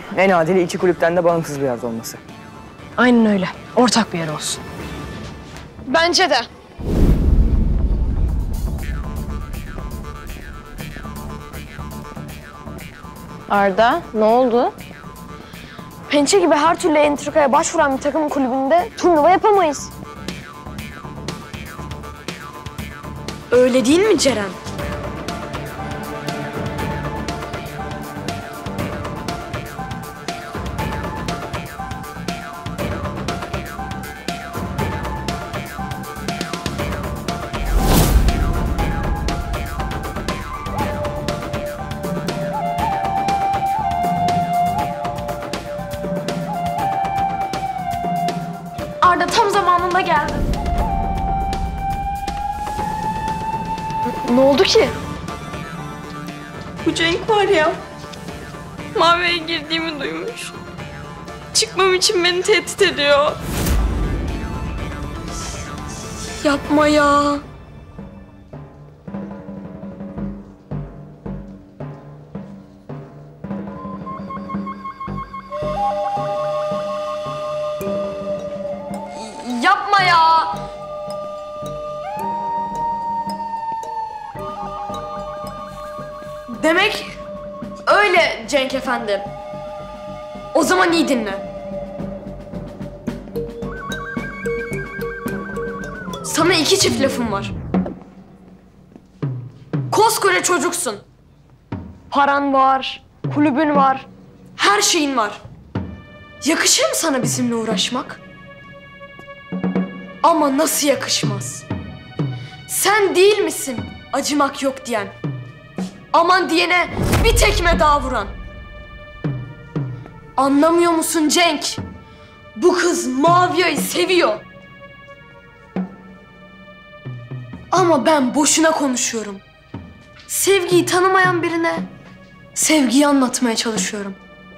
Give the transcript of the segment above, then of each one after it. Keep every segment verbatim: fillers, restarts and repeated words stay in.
En adili iki kulüpten de bağımsız bir yerde olması. Aynen öyle. Ortak bir yer olsun. Bence de. Arda, ne oldu? Pençe gibi her türlü entrikaya başvuran bir takım kulübünde turnuva yapamayız. Öyle değil mi Ceren? Arda tam zamanında geldi. Ne oldu ki? Bu Cenk var ya, Mavi'ye girdiğimi duymuş. Çıkmam için beni tehdit ediyor. Yapma ya. Yapma ya. Demek öyle Cenk Efendi. O zaman iyi dinle. Sana iki çift lafım var. Koskoca çocuksun. Paran var, kulübün var, her şeyin var. Yakışır mı sana bizimle uğraşmak? Ama nasıl yakışmaz? Sen değil misin acımak yok diyen? Aman diyene bir tekme daha vuran. Anlamıyor musun Cenk? Bu kız Mavia'yı seviyor. Ama ben boşuna konuşuyorum. Sevgiyi tanımayan birine sevgiyi anlatmaya çalışıyorum.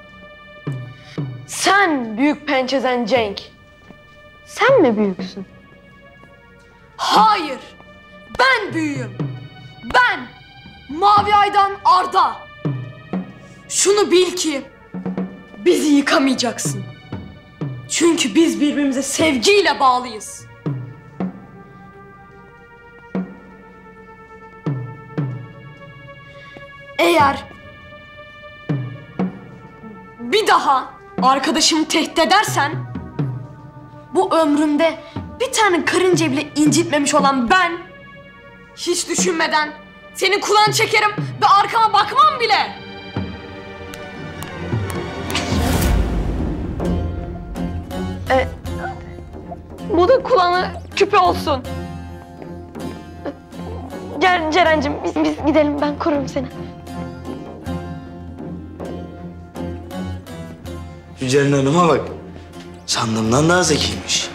Sen büyük pençezen Cenk. Sen mi büyüksün? Hayır. Ben büyüğüm. Ben Mavi Ay'dan Arda. Şunu bil ki bizi yıkamayacaksın. Çünkü biz birbirimize sevgiyle bağlıyız. Eğer bir daha arkadaşımı tehdit edersen bu ömrümde bir tane karınca bile incitmemiş olan ben hiç düşünmeden senin kulağını çekerim ve arkama bakmam bile. E, bu da kulağına küpe olsun. Gel Ceren'cim biz, biz gidelim, ben korurum seni. Şu Ceren Hanım'a bak. Sandığımdan daha zekiymiş.